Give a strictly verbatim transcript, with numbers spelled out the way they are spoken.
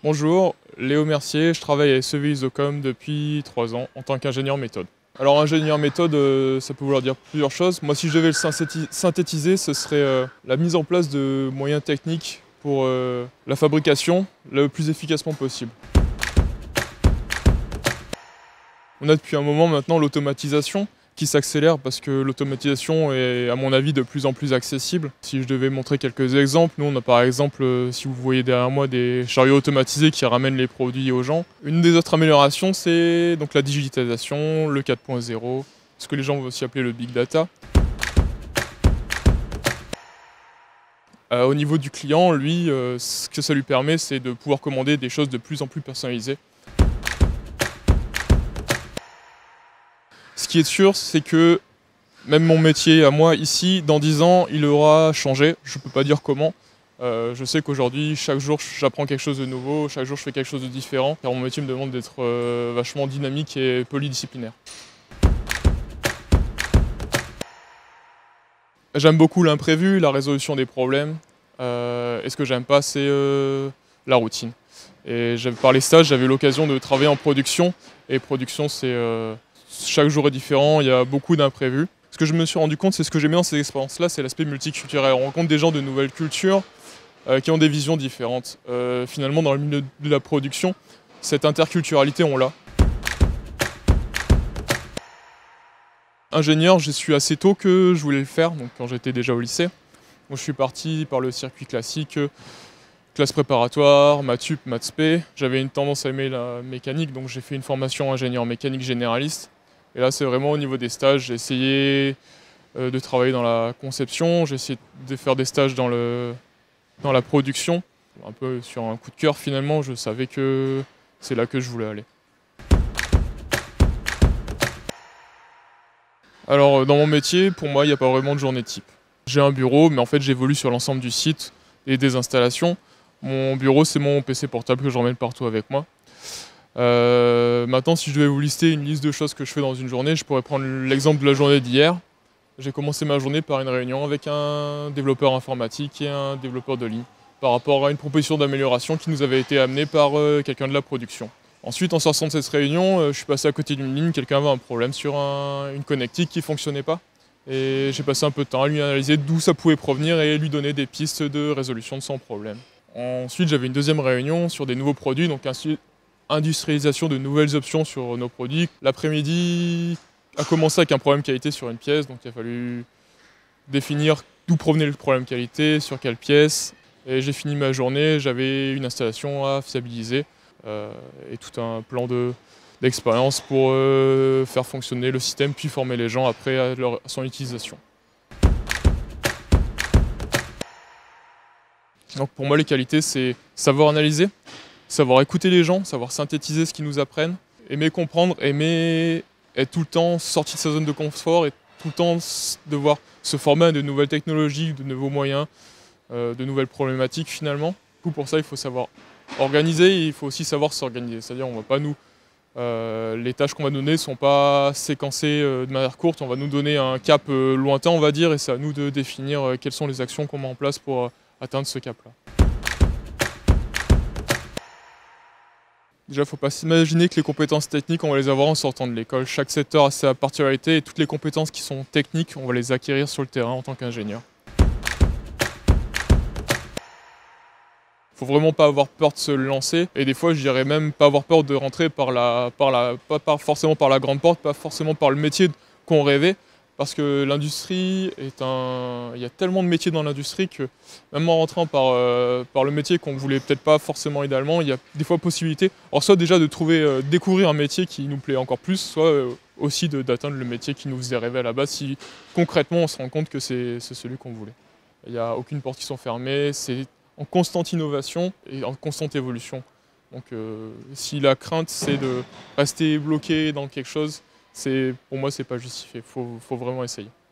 Bonjour, Léo Mercier, je travaille à S E V Isocom depuis trois ans en tant qu'ingénieur méthode. Alors ingénieur méthode, euh, ça peut vouloir dire plusieurs choses. Moi si je devais le synthéti- synthétiser, ce serait euh, la mise en place de moyens techniques pour euh, la fabrication le plus efficacement possible. On a depuis un moment maintenant l'automatisation qui s'accélère parce que l'automatisation est à mon avis de plus en plus accessible. Si je devais montrer quelques exemples, nous on a par exemple, euh, si vous voyez derrière moi, des chariots automatisés qui ramènent les produits aux gens. Une des autres améliorations, c'est donc la digitalisation, le quatre point zéro, ce que les gens vont aussi appeler le big data. Euh, au niveau du client, lui, euh, ce que ça lui permet, c'est de pouvoir commander des choses de plus en plus personnalisées. Ce qui est sûr, c'est que même mon métier à moi ici, dans dix ans, il aura changé. Je ne peux pas dire comment. Euh, je sais qu'aujourd'hui, chaque jour, j'apprends quelque chose de nouveau, chaque jour, je fais quelque chose de différent, car mon métier me demande d'être euh, vachement dynamique et polydisciplinaire. J'aime beaucoup l'imprévu, la résolution des problèmes. Euh, et ce que j'aime pas, c'est euh, la routine. Et par les stages, j'avais l'occasion de travailler en production. Et production, c'est euh, chaque jour est différent, il y a beaucoup d'imprévus. Ce que je me suis rendu compte, c'est ce que j'aimais dans ces expériences-là, c'est l'aspect multiculturel. On rencontre des gens de nouvelles cultures euh, qui ont des visions différentes. Euh, finalement, dans le milieu de la production, cette interculturalité, on l'a. Ingénieur, j'ai su assez tôt que je voulais le faire, donc quand j'étais déjà au lycée. Donc, je suis parti par le circuit classique, classe préparatoire, maths sup, maths spé. J'avais une tendance à aimer la mécanique, donc j'ai fait une formation ingénieur mécanique généraliste. Et là, c'est vraiment au niveau des stages. J'ai essayé euh, de travailler dans la conception, j'ai essayé de faire des stages dans, le, dans la production. Un peu sur un coup de cœur, finalement, je savais que c'est là que je voulais aller. Alors, dans mon métier, pour moi, il n'y a pas vraiment de journée type. J'ai un bureau, mais en fait, j'évolue sur l'ensemble du site et des installations. Mon bureau, c'est mon P C portable que j'emmène partout avec moi. Euh, maintenant, si je devais vous lister une liste de choses que je fais dans une journée, je pourrais prendre l'exemple de la journée d'hier. J'ai commencé ma journée par une réunion avec un développeur informatique et un développeur de ligne par rapport à une proposition d'amélioration qui nous avait été amenée par euh, quelqu'un de la production. Ensuite, en sortant de cette réunion, euh, je suis passé à côté d'une ligne, quelqu'un avait un problème sur un, une connectique qui ne fonctionnait pas. Et j'ai passé un peu de temps à lui analyser d'où ça pouvait provenir et lui donner des pistes de résolution de son problème. Ensuite, j'avais une deuxième réunion sur des nouveaux produits, donc industrialisation de nouvelles options sur nos produits. L'après-midi a commencé avec un problème qualité sur une pièce, donc il a fallu définir d'où provenait le problème qualité, sur quelle pièce. Et j'ai fini ma journée, j'avais une installation à fiabiliser euh, et tout un plan de, d'expérience pour euh, faire fonctionner le système, puis former les gens après à, leur, à son utilisation. Donc pour moi, les qualités, c'est savoir analyser, savoir écouter les gens, savoir synthétiser ce qu'ils nous apprennent, aimer comprendre, aimer être tout le temps sorti de sa zone de confort et tout le temps devoir se former à de nouvelles technologies, de nouveaux moyens, euh, de nouvelles problématiques finalement. Du coup, pour ça, il faut savoir organiser et il faut aussi savoir s'organiser. C'est-à-dire, on va pas nous, euh, les tâches qu'on va donner ne sont pas séquencées euh, de manière courte. On va nous donner un cap euh, lointain, on va dire, et c'est à nous de définir euh, quelles sont les actions qu'on met en place pour euh, atteindre ce cap-là. Déjà, il ne faut pas s'imaginer que les compétences techniques, on va les avoir en sortant de l'école. Chaque secteur a sa particularité et toutes les compétences qui sont techniques, on va les acquérir sur le terrain en tant qu'ingénieur. Il ne faut vraiment pas avoir peur de se lancer et des fois, je dirais même pas avoir peur de rentrer par la, par la, pas par, forcément par la grande porte, pas forcément par le métier qu'on rêvait. Parce que l'industrie est un... Il y a tellement de métiers dans l'industrie que même en rentrant par, euh, par le métier qu'on ne voulait peut-être pas forcément idéalement, il y a des fois possibilité. Alors soit déjà de trouver, euh, découvrir un métier qui nous plaît encore plus, soit euh, aussi de, d'atteindre le métier qui nous faisait rêver à la base si concrètement on se rend compte que c'est, c'est celui qu'on voulait. Il n'y a aucune porte qui sont fermées, c'est en constante innovation et en constante évolution. Donc euh, si la crainte c'est de rester bloqué dans quelque chose, c'est, pour moi, c'est pas justifié. Il faut, faut vraiment essayer.